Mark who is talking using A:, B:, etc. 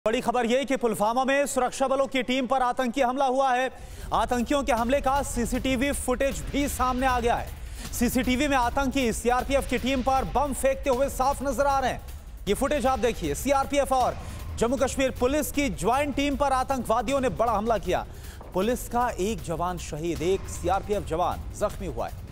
A: बड़ी खबर यह कि पुलवामा में सुरक्षा बलों की टीम पर आतंकी हमला हुआ है। आतंकियों के हमले का सीसीटीवी फुटेज भी सामने आ गया है। सीसीटीवी में आतंकी सीआरपीएफ की टीम पर बम फेंकते हुए साफ नजर आ रहे हैं। ये फुटेज आप देखिए। सीआरपीएफ और जम्मू कश्मीर पुलिस की ज्वाइंट टीम पर आतंकवादियों ने बड़ा हमला किया। पुलिस का एक जवान शहीद, एक सीआरपीएफ जवान जख्मी हुआ है।